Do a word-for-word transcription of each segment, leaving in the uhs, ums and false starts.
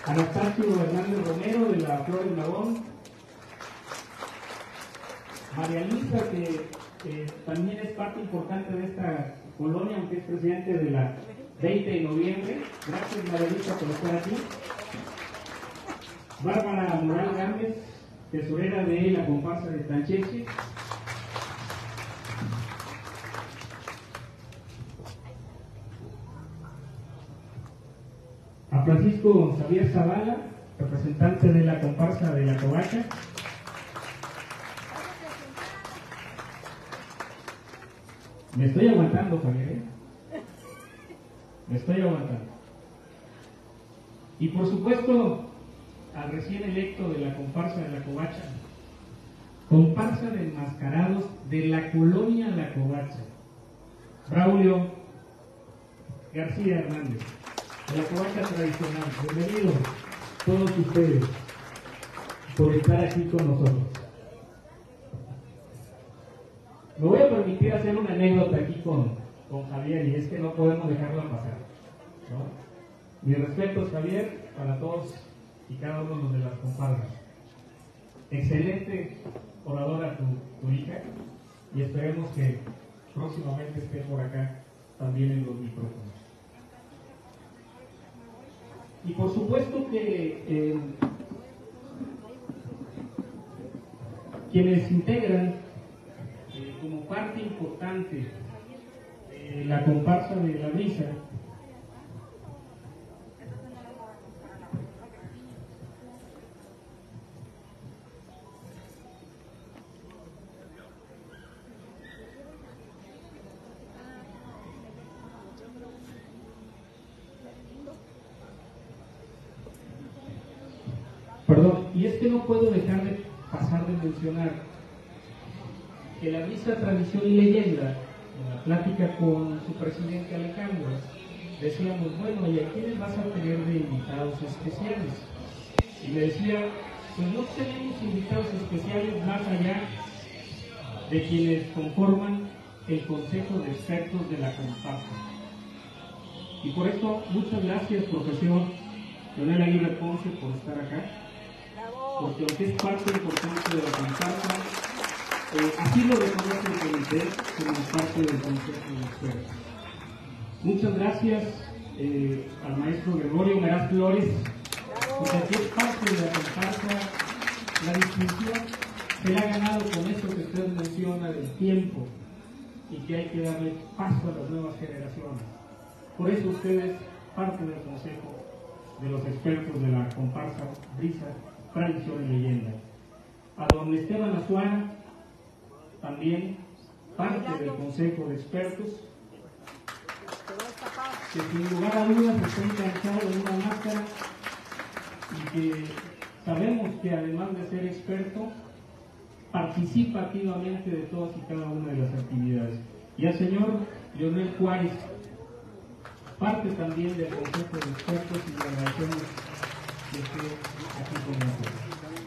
Anastasio Hernández Romero de la Flores Magón, María Luisa, que eh, también es parte importante de esta colonia, aunque es presidente de la veinte de noviembre. Gracias, María Luisa, por estar aquí. Bárbara Moral Gámez, tesorera de la comparsa de Tancheche. A Francisco Xavier Zavala, representante de la comparsa de la Covacha. Me estoy aguantando, Javier, ¿eh? Me estoy aguantando. Y por supuesto, al recién electo de la comparsa de la Covacha, comparsa de enmascarados de la colonia La Covacha, Braulio García Hernández, de la Covacha tradicional. Bienvenidos todos ustedes por estar aquí con nosotros. Me voy a permitir hacer una anécdota aquí con, con Javier, y es que no podemos dejarla pasar, ¿no? Mi respeto, Javier, para todos y cada uno de las comparsas. Excelente oradora tu, tu hija, y esperemos que próximamente esté por acá también en los micrófonos. Y por supuesto que eh, quienes integran eh, como parte importante de la comparsa de la brisa, Perdón, y es que no puedo dejar de pasar de mencionar que la brisa Tradición y Leyenda, en la plática con su presidente Alejandro, decíamos, bueno, ¿y a quiénes vas a tener de invitados especiales? Y me decía, pues no tenemos invitados especiales más allá de quienes conforman el Consejo de Expertos de la comparsa. Y por esto, muchas gracias, profesor Leonel Aguirre Ponce, por estar acá, porque aunque es parte importante de la comparsa, eh, así lo reconoce el comité como parte del Consejo de Expertos. Muchas gracias eh, al maestro Gregorio Meraz Flores, porque aquí es parte de la comparsa. La distinción se la ha ganado con eso que usted menciona del tiempo, y que hay que darle paso a las nuevas generaciones. Por eso usted es parte del Consejo de los Expertos de la comparsa Brisa, Tradición y Leyenda. A don Esteban Azuara, también parte del Consejo de Expertos, que sin lugar a dudas está enganchado en una máscara, y que sabemos que además de ser experto, participa activamente de todas y cada una de las actividades. Y al señor Leonel Juárez, parte también del Consejo de Expertos, y le agradecemos que esté aquí con nosotros.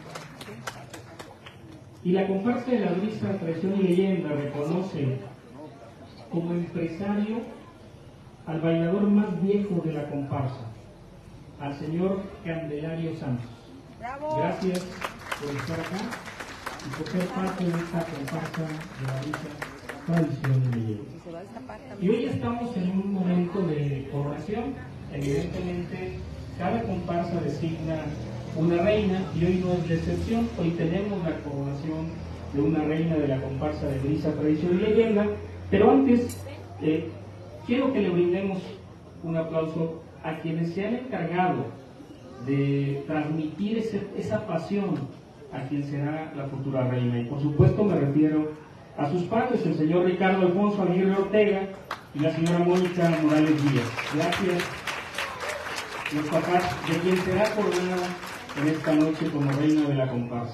Y la comparsa de la Brisa, Tradición y Leyenda reconoce como empresario al bailador más viejo de la comparsa, al señor Candelario Santos. ¡Bravo! Gracias por estar acá y por ser parte de esta comparsa de la Brisa, Tradición y Leyenda. Y hoy estamos en un momento de coronación. Evidentemente, cada comparsa designa una reina, y hoy no es la excepción. Hoy tenemos la coronación de una reina de la comparsa de Brisa, Tradición y Leyenda. Pero antes, eh, quiero que le brindemos un aplauso a quienes se han encargado de transmitir ese, esa pasión a quien será la futura reina. Y por supuesto me refiero a sus padres, el señor Ricardo Alfonso Aguirre Ortega y la señora Mónica Morales Díaz. Gracias, los papás de quien será coronada en esta noche como reina de la comparsa.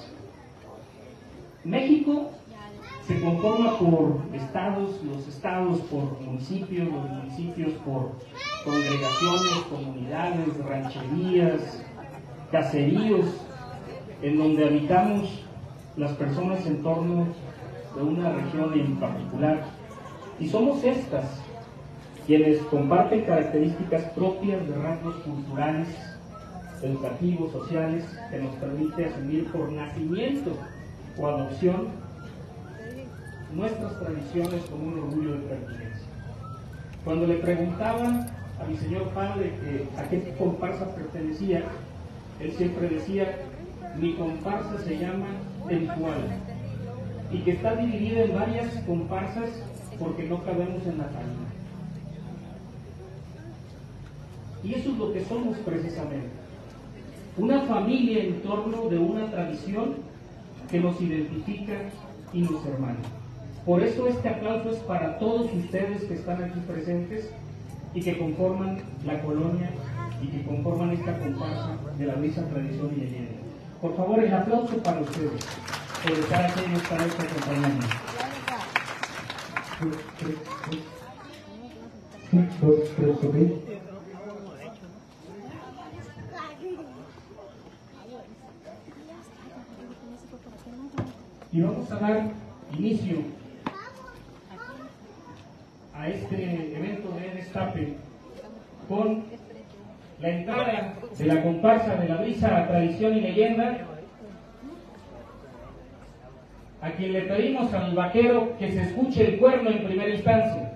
México se conforma por estados, los estados por municipios, los municipios por congregaciones, comunidades, rancherías, caseríos, en donde habitamos las personas en torno de una región en particular. Y somos estas quienes comparten características propias de rasgos culturales, educativos, sociales, que nos permite asumir por nacimiento o adopción nuestras tradiciones con un orgullo de pertenencia. Cuando le preguntaban a mi señor padre que a qué comparsa pertenecía, él siempre decía: mi comparsa se llama Tempual, y que está dividida en varias comparsas porque no cabemos en la tarima. Y eso es lo que somos precisamente, una familia en torno de una tradición que nos identifica y nos hermana. Por eso este aplauso es para todos ustedes que están aquí presentes y que conforman la colonia y que conforman esta comparsa de la Brisa Tradición y Leyenda. Por favor, el aplauso para ustedes, por estar aquí en esta noche acompañando. Y vamos a dar inicio a este evento de destape con la entrada de la comparsa de la Brisa Tradición y Leyenda, a quien le pedimos al vaquero que se escuche el cuerno en primera instancia.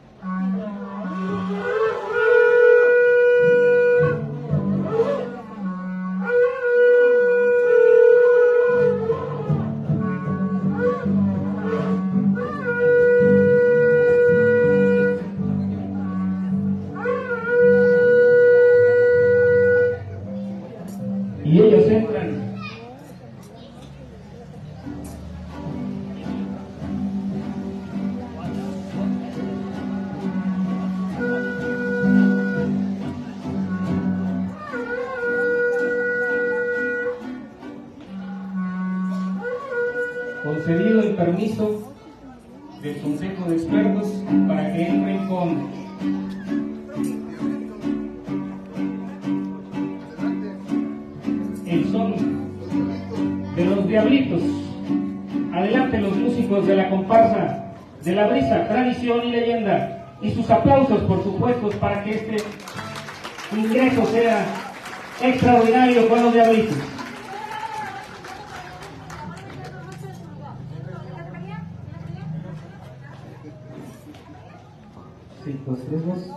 Y ellos entran. Concedido el permiso del Consejo de Expertos para que entren con el son de los Diablitos. Adelante los músicos de la comparsa de la Brisa Tradición y Leyenda, y sus aplausos, por supuesto, para que este ingreso sea extraordinario con los Diablitos. Cinco, tres, dos.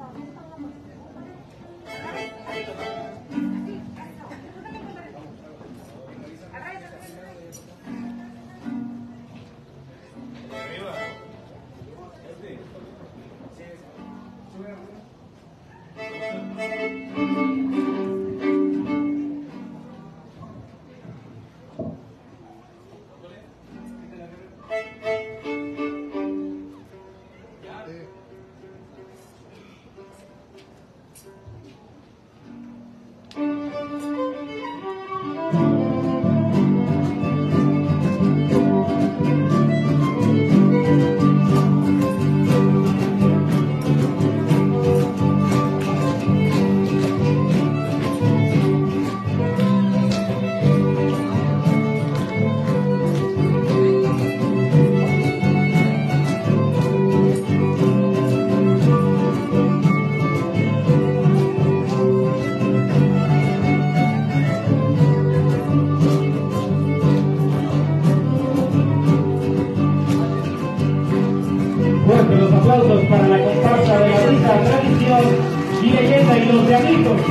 Los aplausos para la comparsa de la Brisa Tradición y Leyenda y los Diablitos.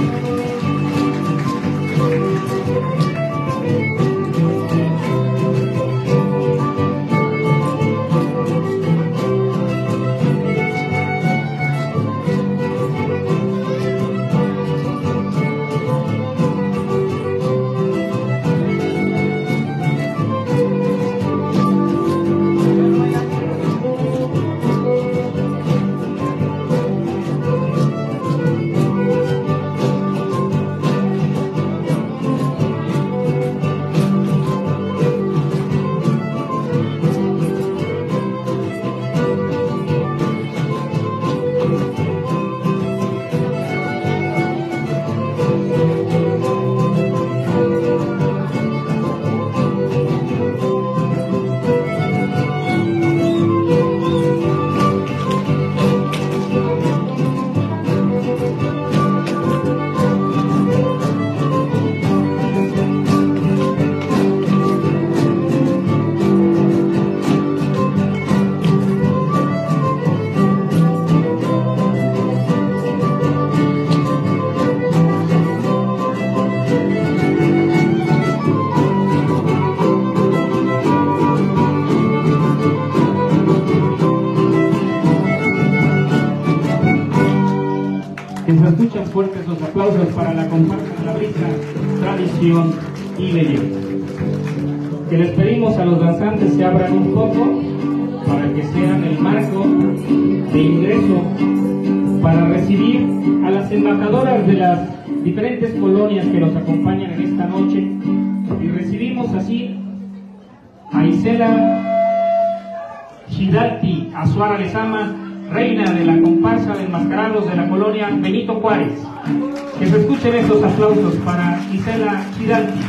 brisa, tradición y leyenda. Que les pedimos a los danzantes que abran un poco para que sean el marco de ingreso para recibir a las embajadoras de las diferentes colonias que nos acompañan en esta noche. Y recibimos así a Isela Chidalti Azuara Lezama, reina de la comparsa de enmascarados de la colonia Benito Juárez. Que se escuchen estos aplausos para Isela Chidalti.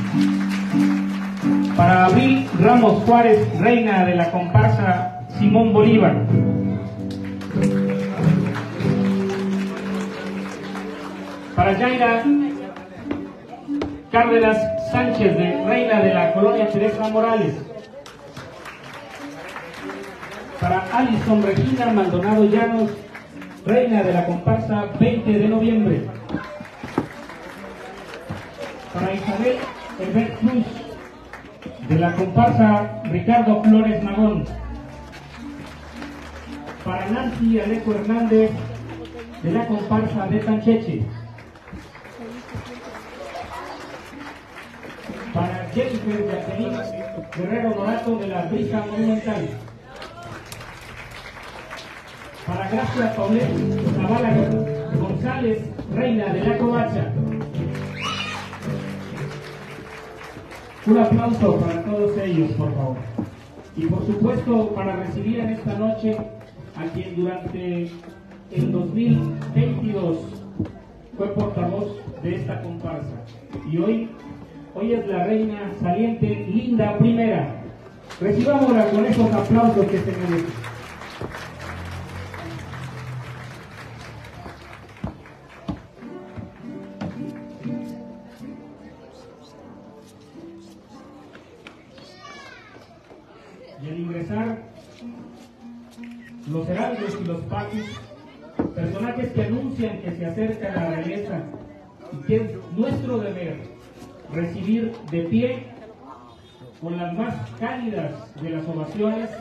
Para Abril Ramos Juárez, reina de la comparsa Simón Bolívar. Para Yaira Cárdenas Sánchez, de reina de la colonia Teresa Morales. Para Alison Regina Maldonado Llanos, reina de la comparsa veinte de noviembre. Para Isabel Herbert Cruz, de la comparsa Ricardo Flores Magón. Para Nancy Alejo Hernández, de la comparsa de Tancheche. Para Jennifer Jacqueline Guerrero Dorato, de la Brisa Monumental. Para Gracia Paulette Zavala González, reina de la covacha. Un aplauso para todos ellos, por favor. Y por supuesto, para recibir en esta noche a quien durante el dos mil veintidós fue portavoz de esta comparsa. Y hoy, hoy es la reina saliente Linda Primera. Recibámosla con esos aplausos que se merecen. Y al ingresar, los heraldos y los pajes, personajes que anuncian que se acerca la realeza y que es nuestro deber recibir de pie con las más cálidas de las ovaciones.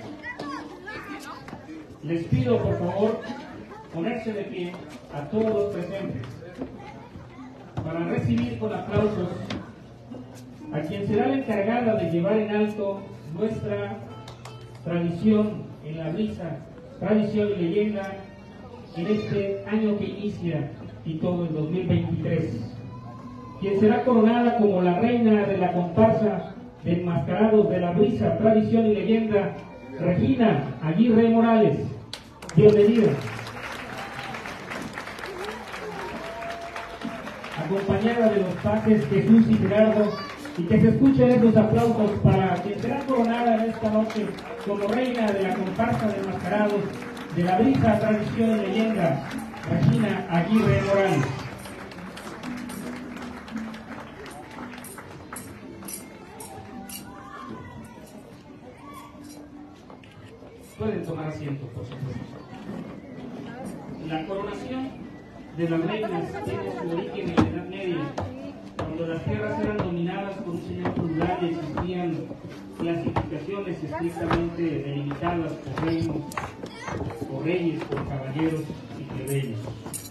Les pido por favor ponerse de pie a todos los presentes para recibir con aplausos a quien será la encargada de llevar en alto nuestra tradición en la brisa, tradición y leyenda en este año que inicia y todo el dos mil veintitrés. Quien será coronada como la reina de la comparsa de enmascarados de la brisa, tradición y leyenda, Regina Aguirre Morales. Bienvenida. Acompañada de los pajes Jesús y Gerardo, y que se escuchen estos aplausos para quien será coronada en esta noche como reina de la comparsa de enmascarados de la brisa, tradición y leyenda, Regina Aguirre Morales. Pueden tomar asiento, por supuesto. La coronación de las reinas tiene su origen en la Edad Media, cuando las tierras eran dominadas por un señor feudal y existían clasificaciones estrictamente delimitadas por reinos, por reyes, por caballeros y plebeyos.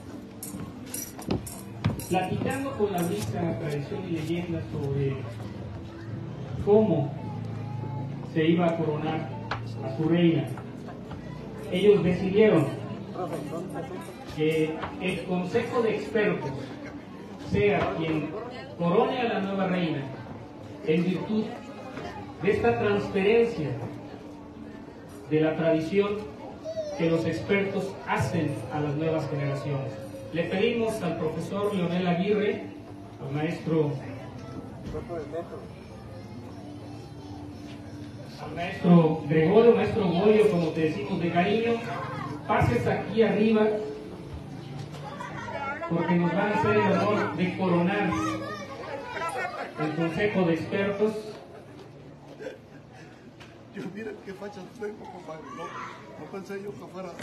Platicando con la brisa, tradición y leyenda sobre cómo se iba a coronar a su reina, ellos decidieron que el consejo de expertos sea quien corone a la nueva reina en virtud de esta transferencia de la tradición que los expertos hacen a las nuevas generaciones. Le pedimos al profesor Leonel Aguirre, al maestro, al maestro Gregorio, maestro Goyo, como te decimos de cariño, pases aquí arriba porque nos van a hacer el honor de coronar el consejo de expertos. Yo mira qué fachas tengo, compadre. No, no pensé yo que fuera.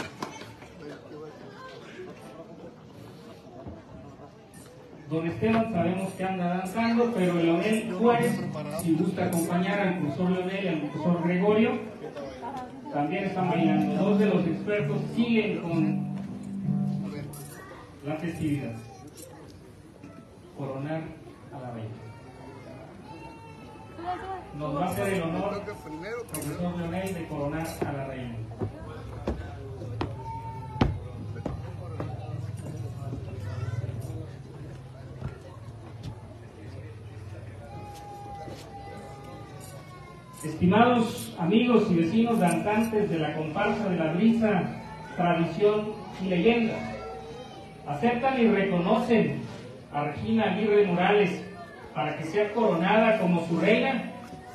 Don Esteban sabemos que anda danzando, pero Leonel Juárez, si gusta acompañar al profesor Leonel y al profesor Gregorio, también están bailando. Dos de los expertos siguen con la festividad. Coronar a la nos va a hacer el honor, profesor Leonel, de coronar a la reina. Estimados amigos y vecinos danzantes de la comparsa de la brisa, tradición y leyenda, aceptan y reconocen a Regina Aguirre Morales para que sea coronada como su reina.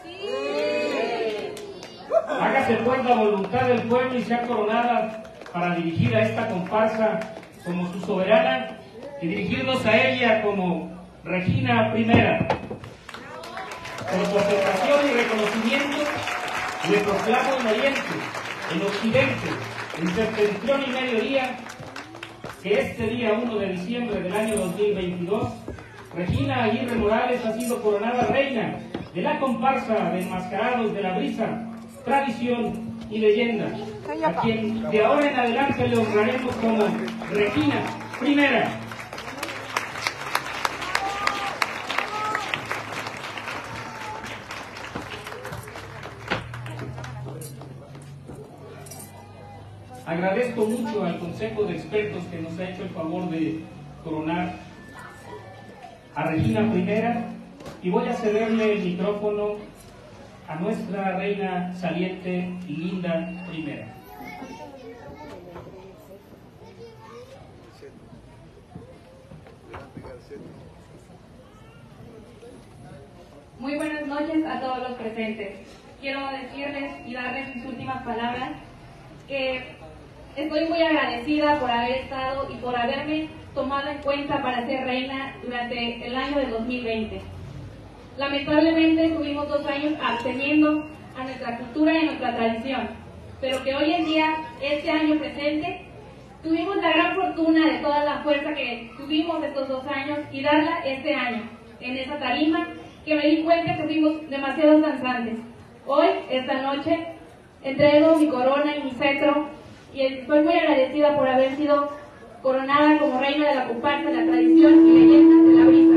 ¡Sí! Hágase pues la voluntad del pueblo y sea coronada para dirigir a esta comparsa como su soberana y dirigirnos a ella como Regina Primera. Por su aceptación y reconocimiento, le proclamo en Oriente, en Occidente, en Septentrión y Mediodía, que este día uno de diciembre del año dos mil veintidós, Regina Aguirre Morales ha sido coronada reina de la comparsa de enmascarados de la brisa, tradición y leyenda, a quien de ahora en adelante le honraremos como Regina Primera. Agradezco mucho al Consejo de Expertos que nos ha hecho el favor de coronar a Regina Primera y voy a cederle el micrófono a nuestra reina saliente y linda Primera. Muy buenas noches a todos los presentes. Quiero decirles y darles mis últimas palabras que estoy muy agradecida por haber estado y por haberme tomado en cuenta para ser reina durante el año de dos mil veinte. Lamentablemente tuvimos dos años absteniendo a nuestra cultura y a nuestra tradición, pero que hoy en día, este año presente, tuvimos la gran fortuna de toda la fuerza que tuvimos estos dos años y darla este año, en esa tarima que me di cuenta que fuimos demasiados danzantes. Hoy, esta noche, entrego mi corona y mi cetro y estoy muy agradecida por haber sido coronada como reina de la comparsa, de la tradición y leyenda de la brisa.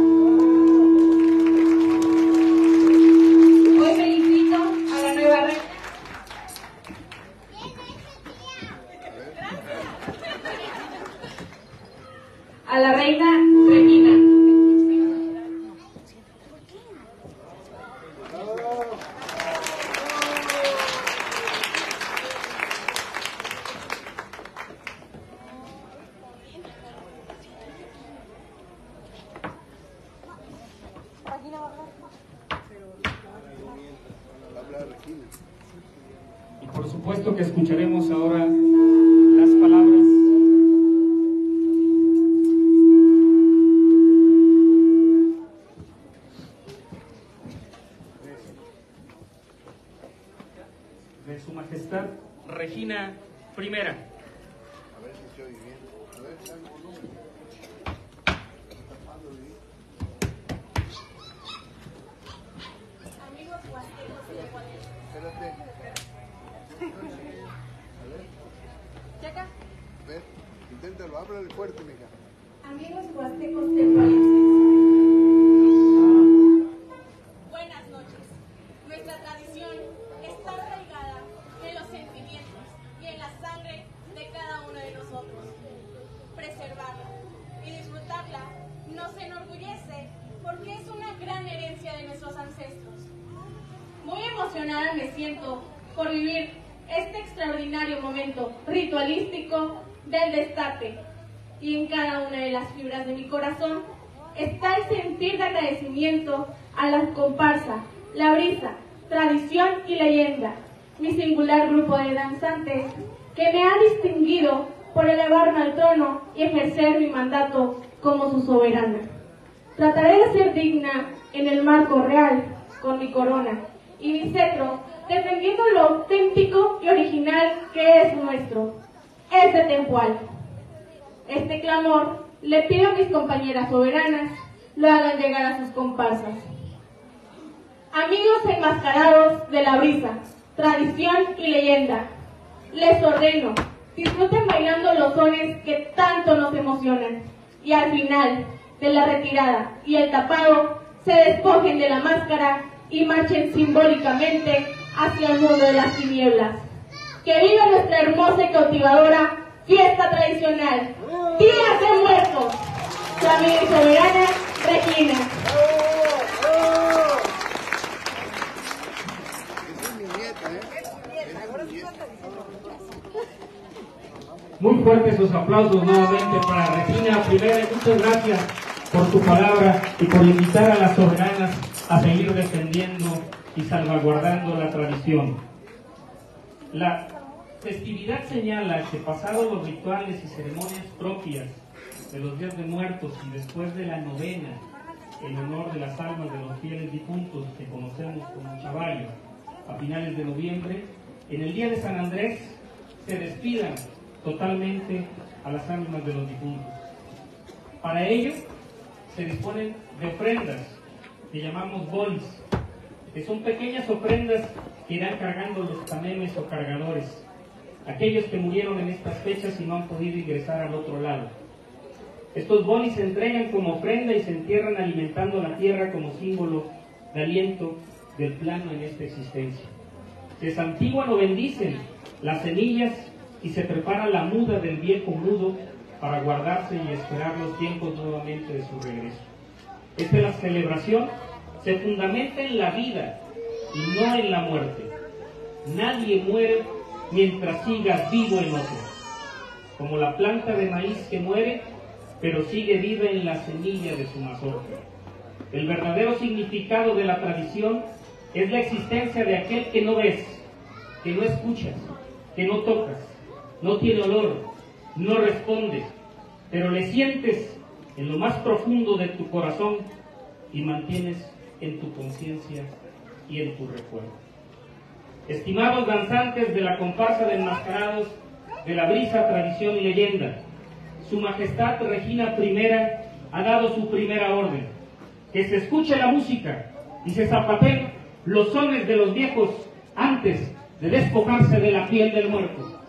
Hoy felicito a la nueva reina. A la reina Regina. Y por supuesto que escucharemos ahora las palabras de Su Majestad Regina Primera. A ver si se oye bien. A ver, ¿sabe el volumen? Amigos huastecos y tehuaneses. Espérate. A ver. Checa. A ver, inténtalo, háblale fuerte, mija. Amigos huastecos tehuaneses. Buenas noches. Nuestra tradición está arraigada en los sentimientos y en la sangre de cada uno de nosotros. Preservarla y disfrutarla nos enorgullece porque es una gran herencia de nuestros ancestros. Muy emocionada me siento por vivir este extraordinario momento ritualístico del destape, y en cada una de las fibras de mi corazón está el sentir de agradecimiento a la comparsa, la brisa, tradición y leyenda, mi singular grupo de danzantes que me ha distinguido por elevarme al trono y ejercer mi mandato como su soberana. Trataré de ser digna en el marco real con mi corona y mi cetro, defendiendo lo auténtico y original que es nuestro, este tempual. Este clamor le pido a mis compañeras soberanas lo hagan llegar a sus comparsas. Amigos enmascarados de la brisa, tradición y leyenda, les ordeno, disfruten bailando los sones que tanto nos emocionan y al final de la retirada y el tapado se despojen de la máscara y marchen simbólicamente hacia el mundo de las tinieblas. Que viva nuestra hermosa y cautivadora fiesta tradicional, Días de Muertos. Su amiga y soberana, Regina. Muy fuertes sus aplausos nuevamente para Regina. Primero, muchas gracias por tu palabra y por invitar a las soberanas a seguir defendiendo y salvaguardando la tradición. La festividad señala que pasados los rituales y ceremonias propias de los días de muertos y después de la novena en honor de las almas de los fieles difuntos que conocemos como Chavallo, a finales de noviembre, en el día de San Andrés se despidan totalmente a las ánimas de los difuntos. Para ello se disponen de ofrendas que llamamos bolis, que son pequeñas ofrendas que irán cargando los tamemes o cargadores, aquellos que murieron en estas fechas y no han podido ingresar al otro lado. Estos bolis se entregan como ofrenda y se entierran alimentando la tierra como símbolo de aliento del plano en esta existencia. Se santiguan o bendicen las semillas y se prepara la muda del viejo mudo para guardarse y esperar los tiempos nuevamente de su regreso. Esta es la celebración, se fundamenta en la vida y no en la muerte. Nadie muere mientras siga vivo en otro, como la planta de maíz que muere, pero sigue viva en la semilla de su mazorca. El verdadero significado de la tradición es la existencia de aquel que no ves, que no escuchas, que no tocas, no tiene olor, no responde, pero le sientes en lo más profundo de tu corazón y mantienes en tu conciencia y en tu recuerdo. Estimados danzantes de la comparsa de enmascarados de la brisa, tradición y leyenda, Su Majestad Regina Primera ha dado su primera orden: que se escuche la música y se zapateen los sones de los viejos antes de despojarse de la piel del muerto.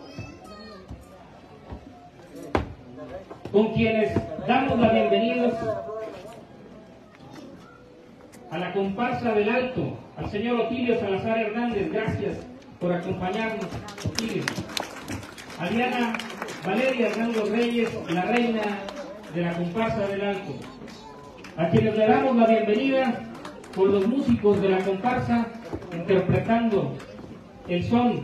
Con quienes damos la bienvenida a la comparsa del Alto, al señor Otilio Salazar Hernández. Gracias por acompañarnos, Otilio. A Diana Valeria Hernando Reyes, la reina de la comparsa del Alto, a quienes le damos la bienvenida por los músicos de la comparsa interpretando el son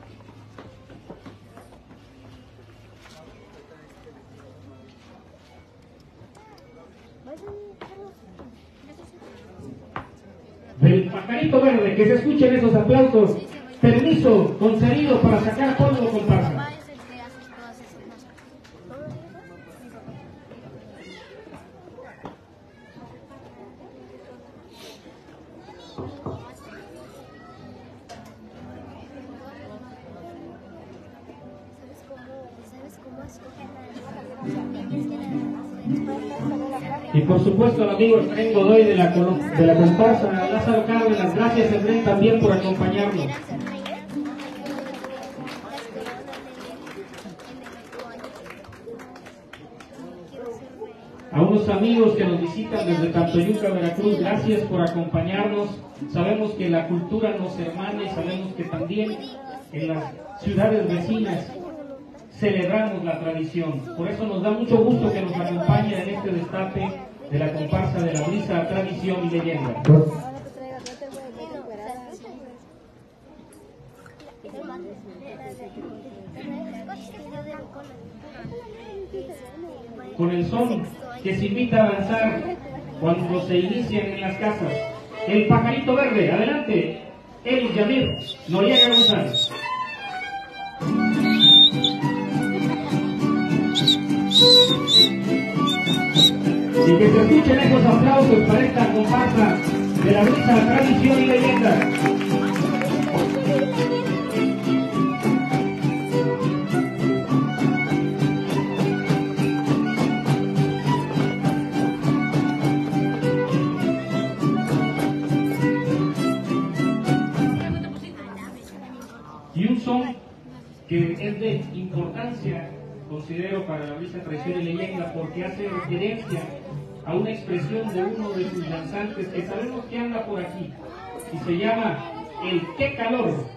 del Pajarito Verde. Que se escuchen esos aplausos. Permiso concedido para sacar polvo, comparsa. Y por supuesto al amigo Efraín Godoy de la, de la comparsa Lázaro Cárdenas. Gracias, Efraín, también por acompañarnos. A unos amigos que nos visitan desde Tantoyuca, Veracruz, gracias por acompañarnos. Sabemos que la cultura nos hermana y sabemos que también en las ciudades vecinas celebramos la tradición. Por eso nos da mucho gusto que nos acompañe en este destape de la comparsa de la brisa, tradición y leyenda. Con el son que se invita a danzar cuando se inician en las casas. El Pajarito Verde, adelante. El Yamir Noriega González. Y que se escuchen esos aplausos para esta comparsa de la brisa, tradición y leyenda. Y un son que es de importancia, considero, para la brisa, tradición y leyenda, porque hace referencia a una expresión de uno de sus danzantes que sabemos que anda por aquí, y se llama El Qué Calor.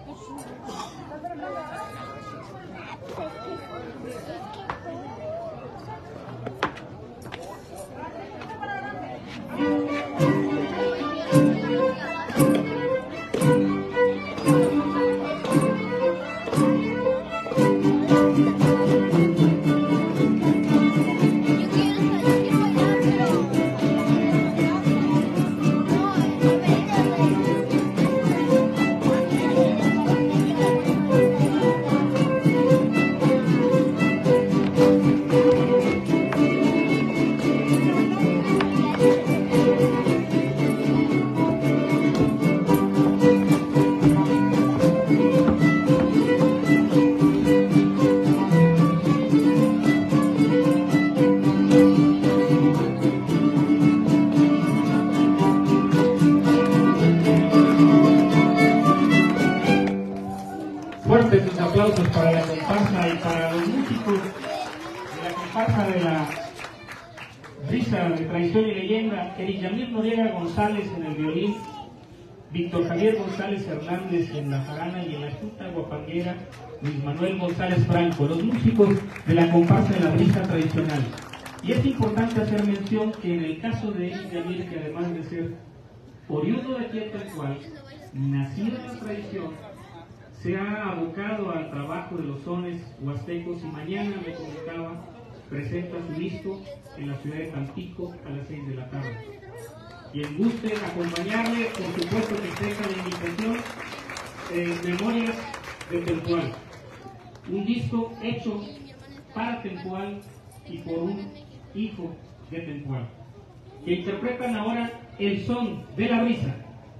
Fuertes sus aplausos para la comparsa y para los músicos de la comparsa de la Risa de Tradición y Leyenda. Eric Yamir Noriega González en el violín, Víctor Javier González Hernández en la jarana y en la chuta guapanguera, Luis Manuel González Franco, los músicos de la comparsa de la Risa Tradicional. Y es importante hacer mención que en el caso de Eric Yamir, que además de ser oriundo de aquí en Tempual, nacido en la tradición, se ha abocado al trabajo de los sones huastecos y mañana, me comunicaba, presenta su disco en la ciudad de Tampico a las seis de la tarde. Quien guste acompañarle, por supuesto que tenga la invitación, eh, Memorias de Tempual, un disco hecho para Tempual y por un hijo de Tempual, que interpretan ahora el son de la risa.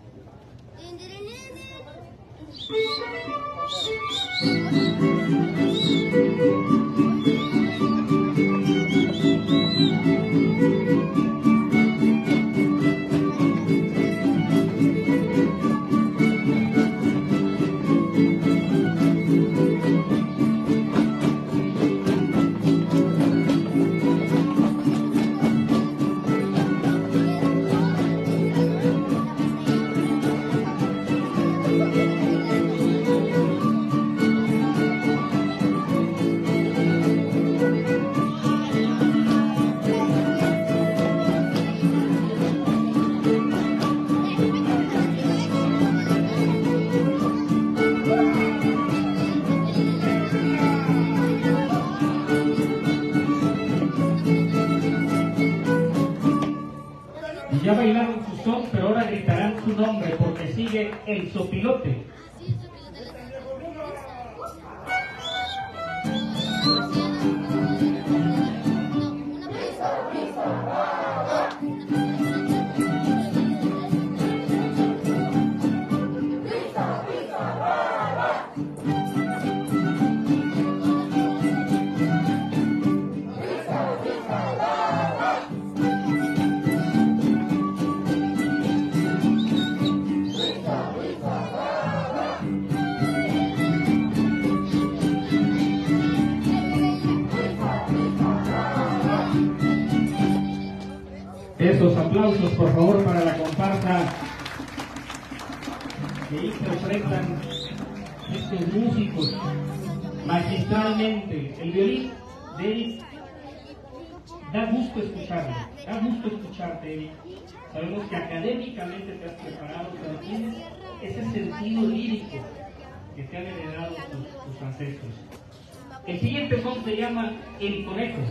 Ya bailaron su son, pero ahora gritarán su nombre porque sigue el sopilote. Esos aplausos, por favor, para la comparsa que interpretan estos músicos magistralmente. El violín de Eric, da gusto escucharlo, da gusto escucharte, Eric. Sabemos que académicamente te has preparado, pero tienes ese sentido lírico que te han heredado tus, tus ancestros. El siguiente son se llama El Conejo.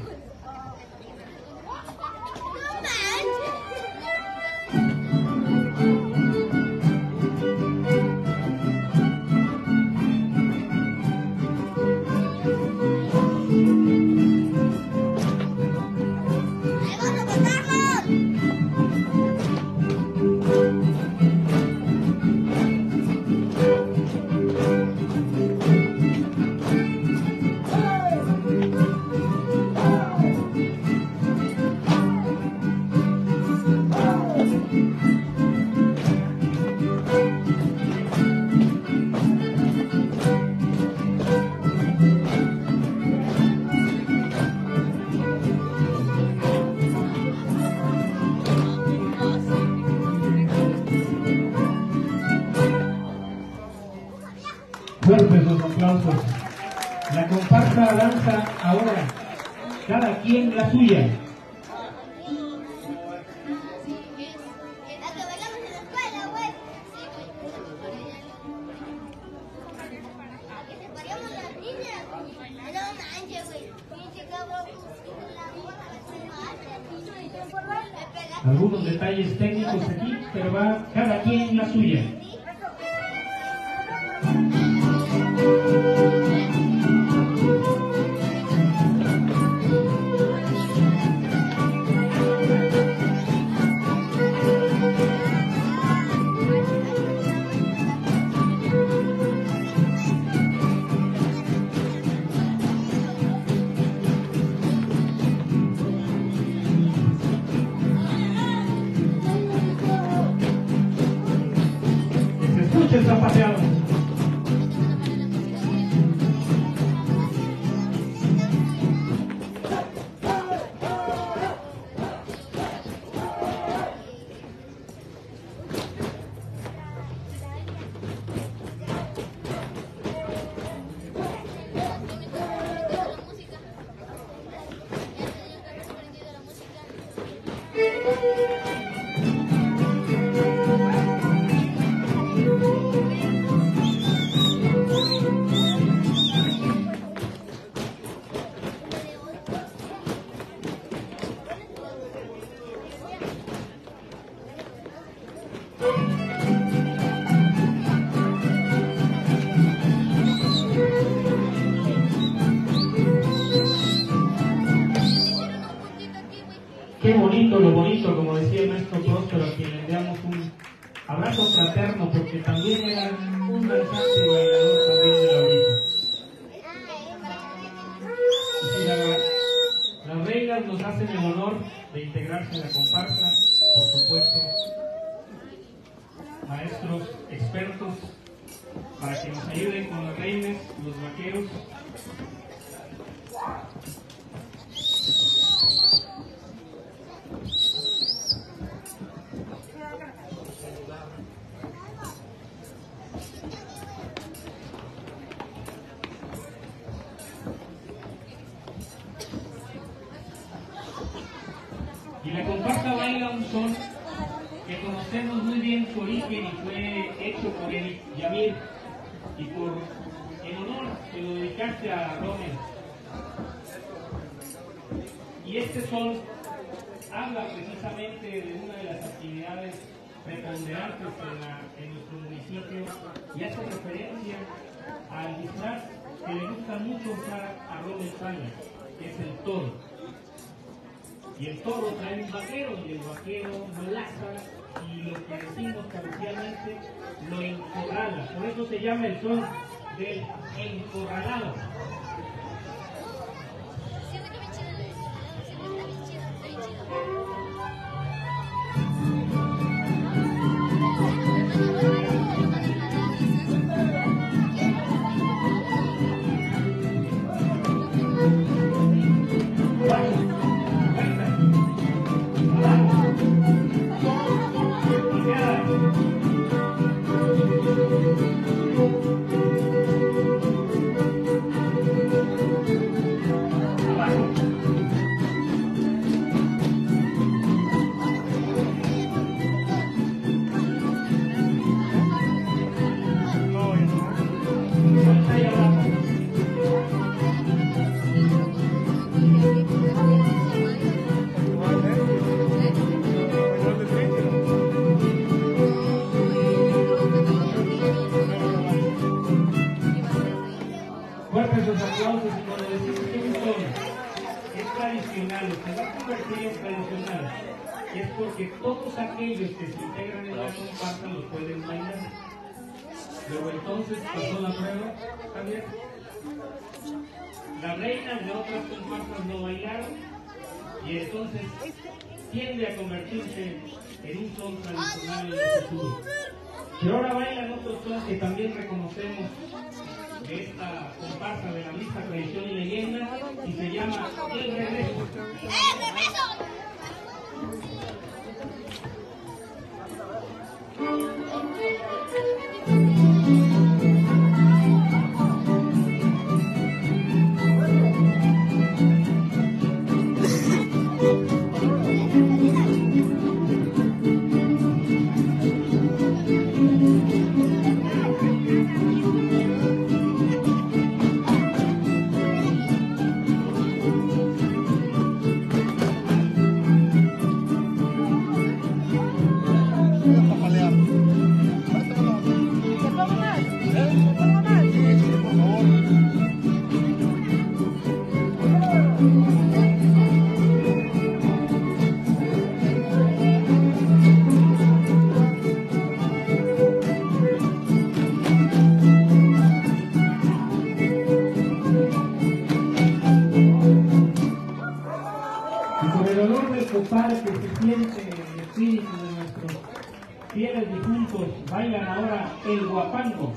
Oh! Fuertes los aplausos. La comparsa danza ahora, cada quien la suya. Algunos detalles técnicos aquí, pero va cada quien la suya. El zapateado. Qué bonito, lo bonito, como decía el maestro Próspero, a quien le enviamos un abrazo fraterno, porque también era un danzante y bailador también de la orilla. Y la, las reinas nos hacen el honor de integrarse en la comparsa, por supuesto, maestros expertos, para que nos ayuden con los reines, los vaqueros. Y la comparsa baila un son que conocemos muy bien su origen y fue hecho por Eric Yamir y por, en honor, se lo dedicaste a Rommel. Y este son habla precisamente de una de las actividades preponderantes en, la, en nuestro municipio y hace referencia al disfraz que le gusta mucho usar a Rommel Salas, que es el toro. Y el toro trae un vaquero y el vaquero lo laza y lo que decimos coloquialmente lo encorrala. Por eso se llama el son del encorralado. Fuertes los aplausos y cuando decimos que un son es tradicional, o se va a convertir en tradicional, es porque todos aquellos que se integran en la comparsa los pueden bailar. Luego entonces pasó la prueba, Javier. Las reinas de otras comparsas no bailaron y entonces tiende a convertirse en un son tradicional en el futuro. Pero ahora bailan otros son que también reconocemos de esta comparsa de la mixta tradición y leyenda y se llama El Regreso. ¡El Regreso! ya. Vámonos. ¿Te pongo más? ¿Eh? ¿Te pongo más? Sí, sí, por favor. Y con el olor del copal que se siente en el espíritu de nuestros fieles difuntos, bailan ahora el guapango.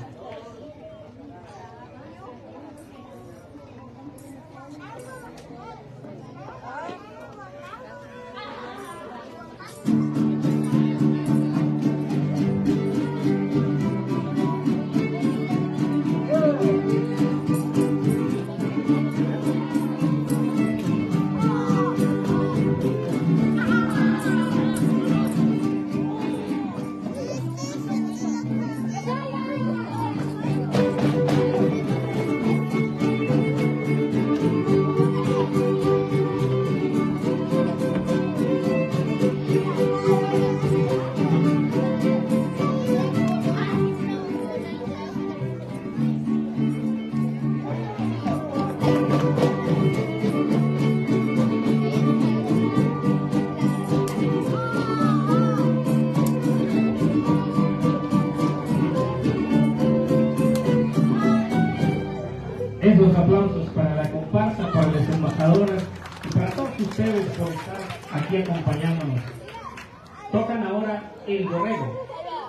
Esos aplausos para la comparsa, para las embajadoras y para todos ustedes por estar aquí acompañándonos. Tocan ahora el borrego.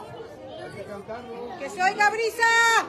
¡Que se oiga brisa!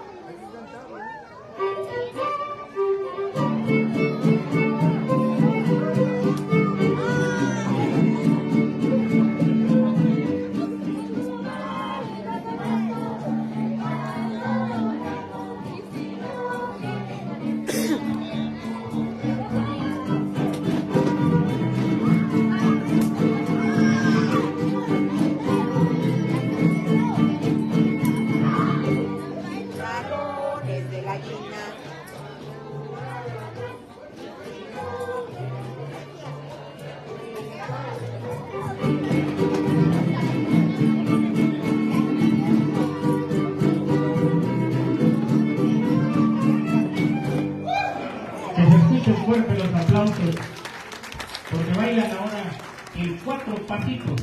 Jarrones de gallina. Que se escuchen fuerte los aplausos, porque bailan ahora el cuatro pasitos.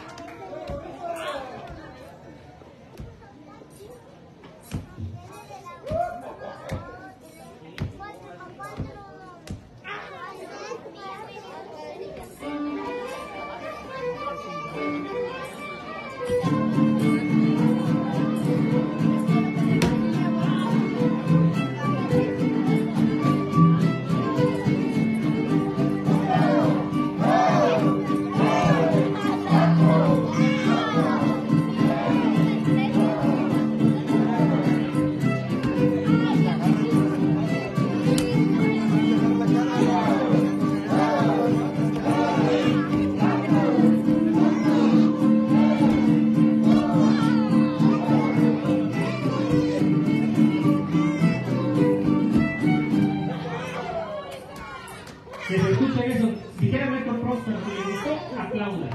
Que se escuchen eso, ligeramente próspero, si les gustó, aplaudan.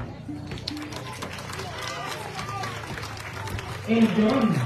El llorón.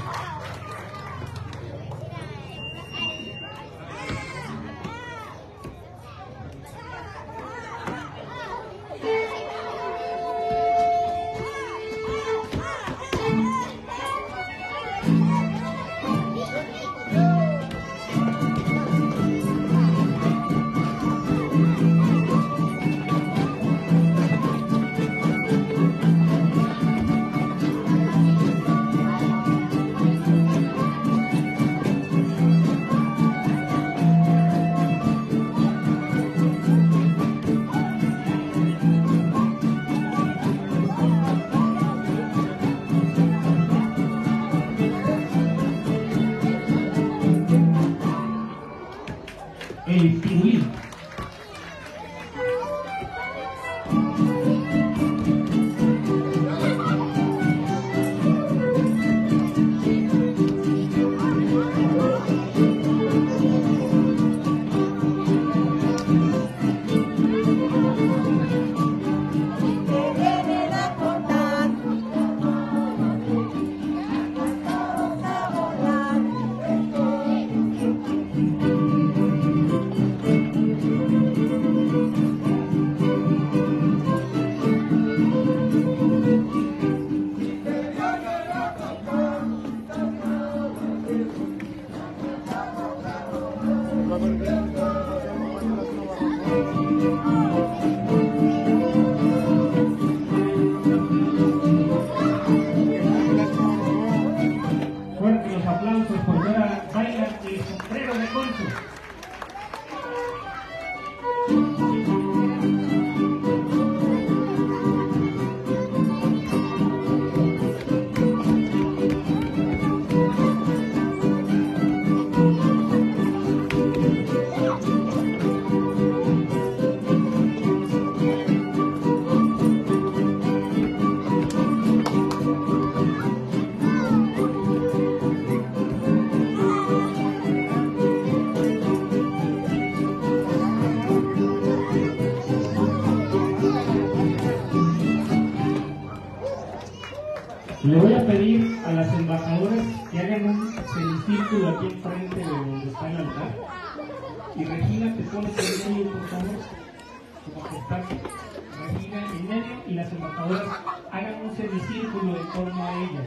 Le voy a pedir a las embajadoras que hagan un semicírculo aquí enfrente de donde está el altar. Y Regina, te pones en medio, por favor, como que estás, Regina en medio, y las embajadoras hagan un semicírculo en torno a ella.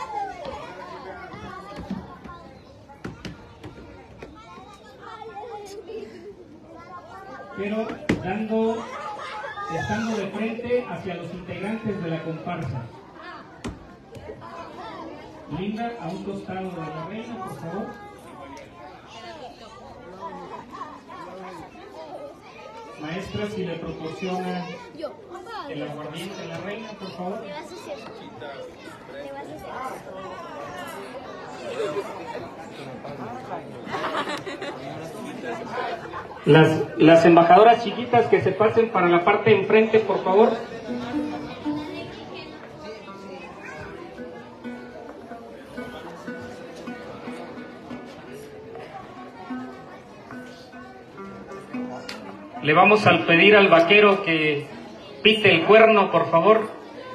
Pero dando, estando de frente hacia los integrantes de la comparsa. Linda, a un costado de la reina, por favor. Maestra, si le proporciona el aguardiente a la reina, por favor. Las, las embajadoras chiquitas que se pasen para la parte de enfrente, por favor. Le vamos a pedir al vaquero que pite el cuerno, por favor.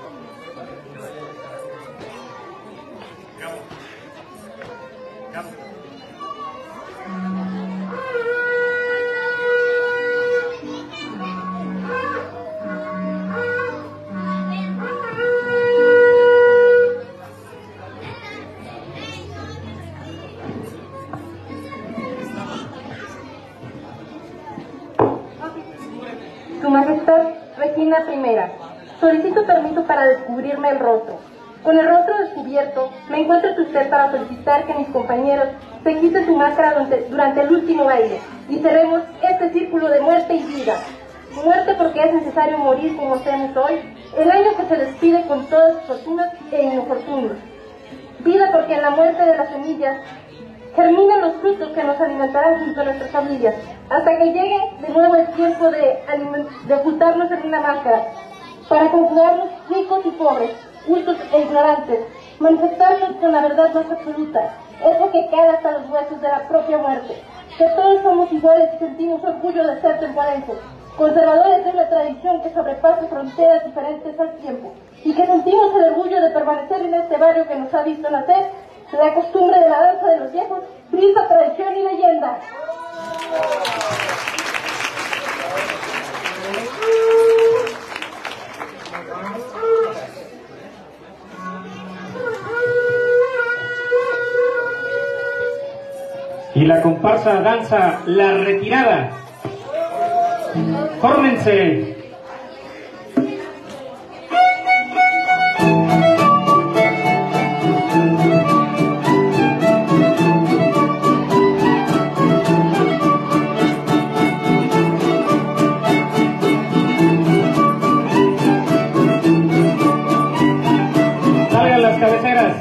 Su Majestad Regina Primera, solicito permiso para descubrirme el rostro. Con el rostro descubierto, me encuentro ante usted para solicitar que mis compañeros se quiten su máscara durante, durante el último baile y cerremos este círculo de muerte y vida. Muerte porque es necesario morir como hacemos hoy, el año que se despide con todas sus fortunas e infortunios. Vida porque en la muerte de las semillas germinan los frutos que nos alimentarán junto a nuestras familias, hasta que llegue de nuevo el tiempo de, de ocultarnos en una máscara, para conjugarnos ricos y pobres, cultos e ignorantes, manifestarnos con la verdad más absoluta, eso que cae hasta los huesos de la propia muerte, que todos somos iguales y sentimos orgullo de ser temporenses, conservadores de una tradición que sobrepasa fronteras diferentes al tiempo, y que sentimos el orgullo de permanecer en este barrio que nos ha visto nacer, la costumbre de la danza de los viejos, brisa, tradición y leyenda. Y la comparsa danza La Retirada. ¡Fórmense! Salgan las cabeceras.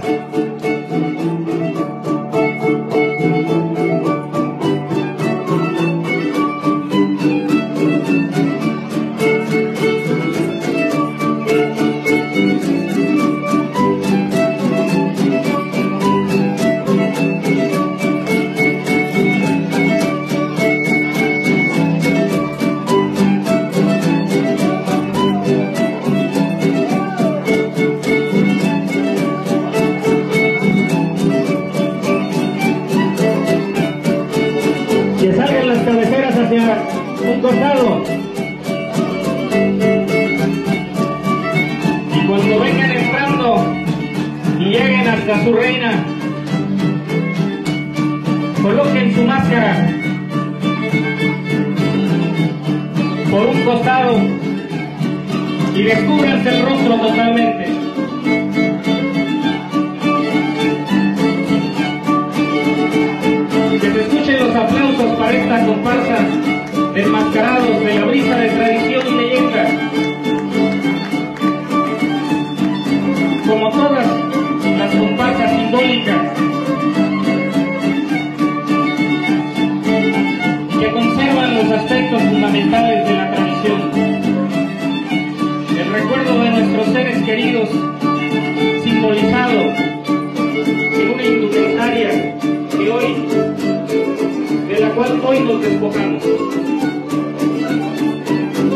Que salgan las cabeceras hacia un costado. Y cuando vengan entrando y lleguen hasta su reina, coloquen su máscara por un costado y descúbranse el rostro totalmente. Que se escuchen los aplausos para esta comparsa de enmascarados de la brisa de tradición y leyenda. Como todas las comparsas simbólicas que conservan los aspectos fundamentales de la tradición. El recuerdo de nuestros seres queridos simbolizado en una indumentaria que hoy de la cual hoy nos despojamos.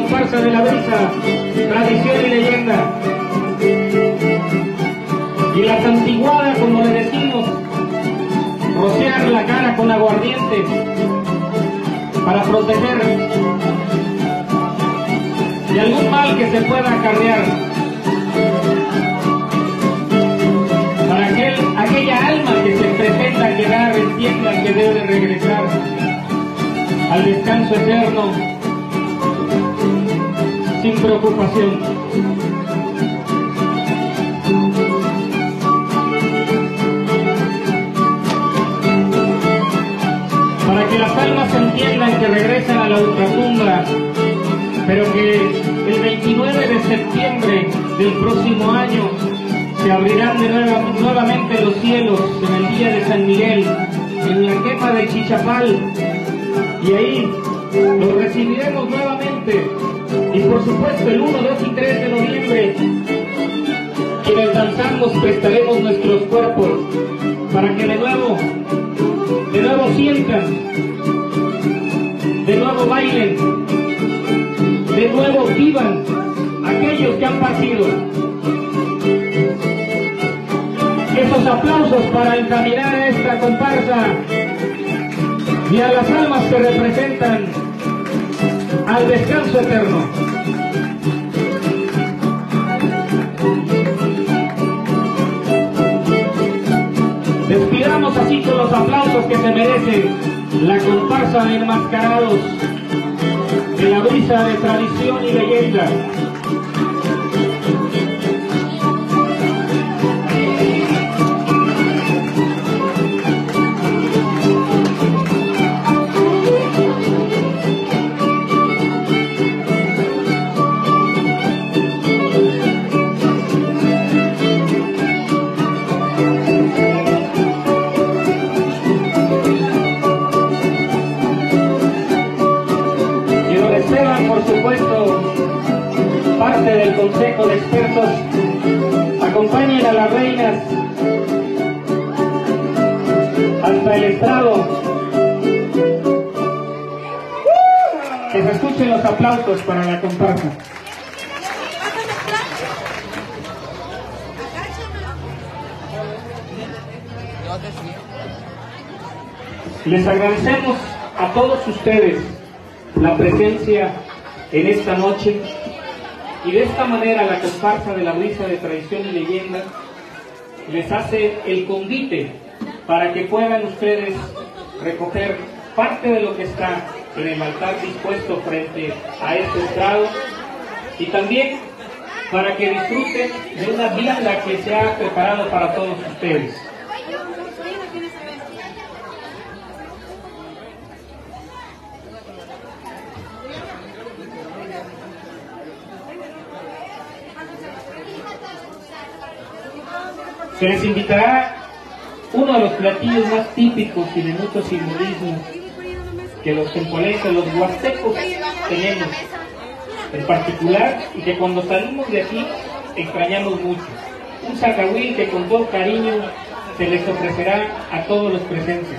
comparsa de la brisa, tradición y leyenda. Y la santiguada, como le decimos, rociar la cara con aguardiente para proteger de algún mal que se pueda acarrear, para aquel, aquella alma que se pretenda quedar entienda que debe regresar al descanso eterno sin preocupación. Para que las almas entiendan que regresan a la ultratumba, pero que el veintinueve de septiembre del próximo año se abrirán de nueva, nuevamente los cielos en el día de San Miguel, en la quema de Chichapal, y ahí los recibiremos nuevamente. Y por supuesto el uno, dos y tres de noviembre, quienes danzamos prestaremos nuestros cuerpos para que de nuevo, de nuevo sientan, de nuevo bailen, de nuevo vivan aquellos que han partido. Esos aplausos para encaminar a esta comparsa y a las almas que representan al descanso eterno. Despidamos así con los aplausos que se merece la comparsa de enmascarados de la brisa de tradición y leyenda. Parte del Consejo de Expertos, acompañen a las reinas hasta el estrado. Que se escuchen los aplausos para la comparsa. Les agradecemos a todos ustedes la presencia en esta noche, y de esta manera la comparsa de la brisa de tradición y leyenda les hace el convite para que puedan ustedes recoger parte de lo que está en el altar dispuesto frente a este estrado, y también para que disfruten de una vianda que se ha preparado para todos ustedes. Se les invitará uno de los platillos más típicos y de mucho simbolismo que los tempolenses, los huastecos, tenemos en particular, y que cuando salimos de aquí extrañamos mucho. Un zacahuil que con todo cariño se les ofrecerá a todos los presentes.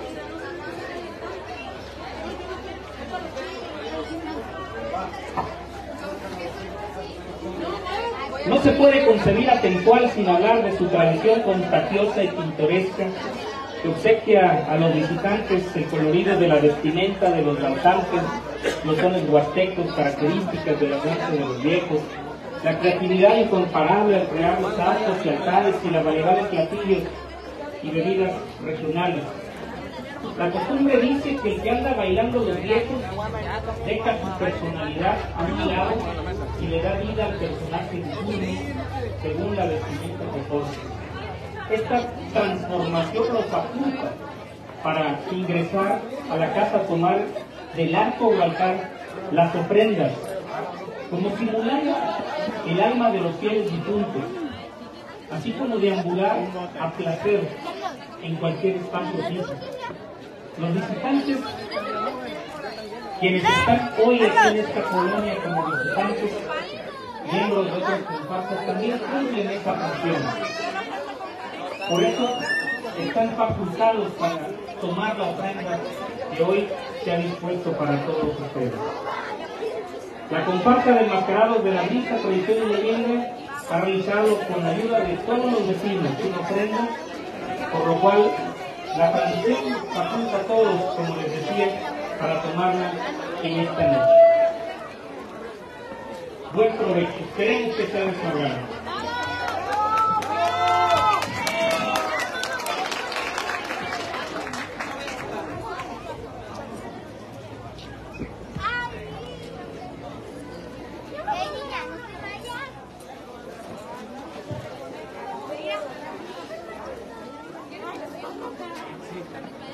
No se puede concebir a Tempoal sin hablar de su tradición contagiosa y pintoresca, que obsequia a los visitantes el colorido de la vestimenta de los danzantes, los sones huastecos, características de la danza de los viejos, la creatividad incomparable al crear los arcos y altares y la variedad de platillos y bebidas regionales. La costumbre dice que el que anda bailando los viejos deja su personalidad a un lado y le da vida al personaje difuso según la vestimenta que porta. Esta transformación los faculta para ingresar a la casa a tomar del arco o altar las ofrendas, como simulando el alma de los fieles difuntos, así como deambular a placer en cualquier espacio físico. Los visitantes, quienes están hoy aquí en esta colonia como visitantes, miembros de otras comparsas, también cumplen esa función. Por eso están facultados para tomar la ofrenda que hoy se ha dispuesto para todos ustedes. La comparsa de enmascarados de la brisa, tradición y leyenda ha realizado con la ayuda de todos los vecinos una ofrenda, por lo cual la tradición faculta a todos, como les decía, para tomarla en esta noche. Buen provecho, queremos que sea descargado. Sí.